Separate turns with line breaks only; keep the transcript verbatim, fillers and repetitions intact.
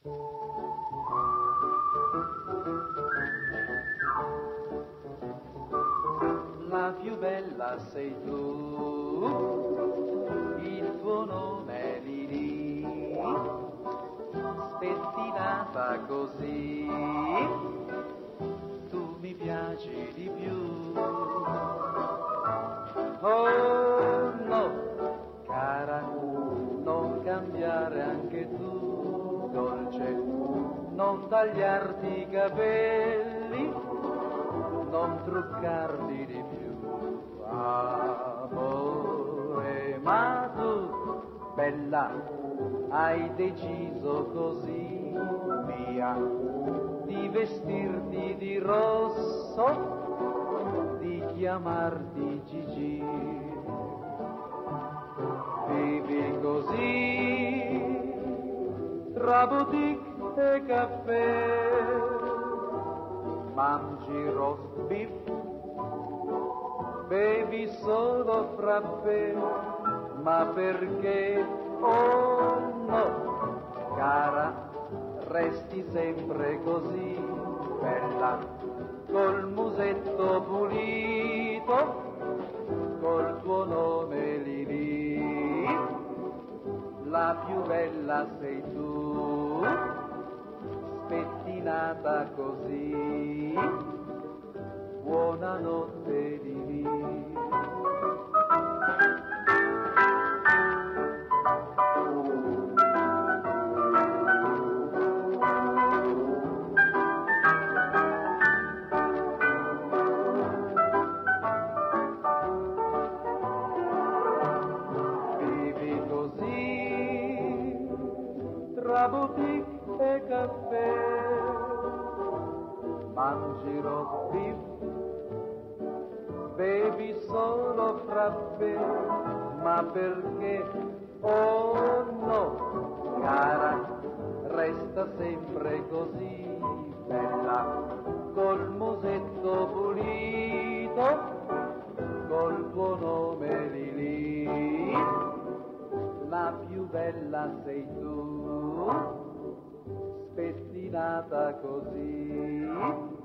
La più bella sei tu, il tuo nome è Lili, spettinata così, tu mi piaci di più. Oh no, cara, non cambiare anche tu, dolce, non tagliarti i capelli, non truccarli di più. Amore, ma tu, bella, hai deciso così, mia, di vestirti di rosso, di chiamarti Gigi. Vivi così, tra boutique e caffè, mangi roast beef, bevi solo frappè, ma perché, oh no, cara, resti sempre così, bella, col musetto pulito, col tuo nome Lili, la più bella sei tu, spettinata così, buonanotte Lili. Vivi così, tra boutique e caffè, mangi roast beef, bevi solo frappè, ma perché, oh no, cara, resta sempre così, bella, col musetto pulito, col tuo nome Lili, la più bella sei tu, spettinata così.